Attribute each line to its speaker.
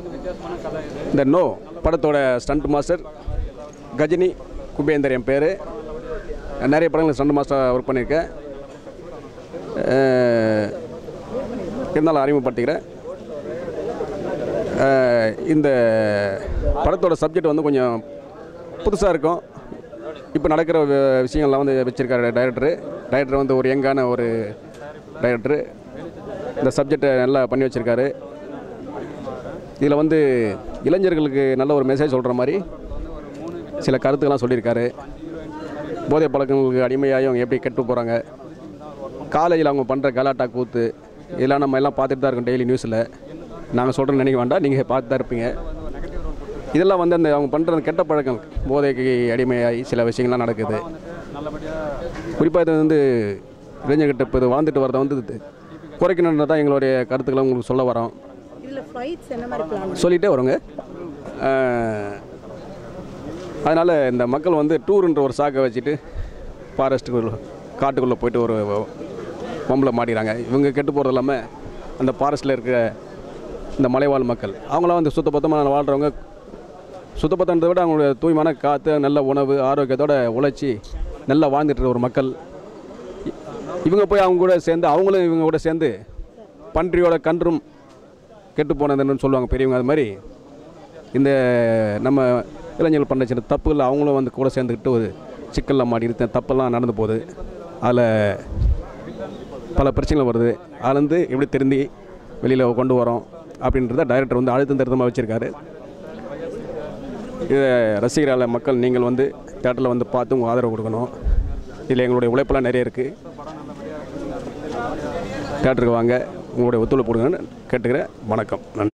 Speaker 1: இந்த நோ படத்தோட ஸ்டண்ட் மாஸ்டர் கஜினி குபேந்தர் என் பேர். நிறைய படங்கள் ஸ்டண்ட் மாஸ்டராக ஒர்க் பண்ணியிருக்கேன். இருந்தாலும் அறிமுகப்படுத்திக்கிறேன். இந்த படத்தோட சப்ஜெக்ட் வந்து கொஞ்சம் புதுசாக இருக்கும். இப்போ நடக்கிற விஷயங்கள்லாம் வந்து வச்சுருக்காரு டைரக்டர் வந்து ஒரு யங்கான ஒரு டைரக்டரு. இந்த சப்ஜெக்டை நல்லா பண்ணி வச்சுருக்காரு. இதில் வந்து இளைஞர்களுக்கு நல்ல ஒரு மெசேஜ் சொல்கிற மாதிரி சில கருத்துக்கெல்லாம் சொல்லியிருக்காரு. போதை பழக்கங்களுக்கு அடிமையாகி அவங்க எப்படி கெட்டு போகிறாங்க, காலேஜில் அவங்க பண்ணுற கலாட்டா கூத்து இதெல்லாம் நம்ம எல்லாம் பார்த்துட்டு தான் இருக்கோம் டெய்லி நியூஸில். நாங்கள் சொல்கிறேன்னு நினைக்க வேண்டாம், நீங்கள் பார்த்து தான் இருப்பீங்க. இதெல்லாம் வந்து அந்த அவங்க பண்ணுற கெட்ட பழக்கம், போதைக்கு அடிமையாகி சில விஷயங்கள்லாம் நடக்குது. குறிப்பாக இது வந்து இளைஞர்கிட்ட இப்போ இது வாழ்ந்துட்டு வரதை வந்து குறைக்கணுன்றது தான் எங்களுடைய கருத்துக்களை உங்களுக்கு சொல்ல வரோம். சொல்லிகிட்டே வரோங்க. அதனால் இந்த மக்கள் வந்து டூருன்ற ஒரு சாக்கை வச்சுட்டு ஃபாரஸ்ட்டுக்குள்ள காட்டுக்குள்ளே போய்ட்டு ஒரு பொம்பளை மாட்டிக்கிறாங்க. இவங்க கெட்டு போகிறது இல்லாமல் அந்த ஃபாரஸ்ட்டில் இருக்கிற இந்த மலைவாழ் மக்கள் அவங்களாம் வந்து சுத்தபத்தமாக வாழ்கிறவங்க. சுத்தபத்தன்றதை விட அவங்களுடைய தூய்மையான காற்று, நல்ல உணவு, ஆரோக்கியத்தோடு உழைச்சி நல்லா வாழ்ந்துட்டு ஒரு மக்கள். இவங்க போய் அவங்க கூட சேர்ந்து அவங்களும் இவங்க கூட சேர்ந்து பன்றியோட கன்றும் கெட்டு போனதுன்னு சொல்லுவாங்க பெரியவங்க. அது மாதிரி இந்த நம்ம இளைஞர்கள் பண்ண சின்ன தப்புகள் அவங்களும் வந்து கூட சேர்ந்துக்கிட்டு ஒரு சிக்கலில் மாட்டிக்கிட்டு தப்பெல்லாம் நடந்து போகுது. அதில் பல பிரச்சனைகள் வருது. அதுலேருந்து எப்படி திருந்தி வெளியில் கொண்டு வரோம் அப்படின்றத டைரக்டர் வந்து அழுத்தம் திருத்தமாக வச்சுருக்காரு. இதை ரசிகரால மக்கள் நீங்கள் வந்து தேட்டரில் வந்து பார்த்து உங்கள் ஆதரவு கொடுக்கணும். இதில் எங்களுடைய உழைப்பெல்லாம் நிறைய இருக்குது. தேட்டருக்கு வாங்க, உங்களுடைய ஒத்துழைப்பு கொடுங்கன்னு கேட்டுக்கிறேன். வணக்கம், நன்றி.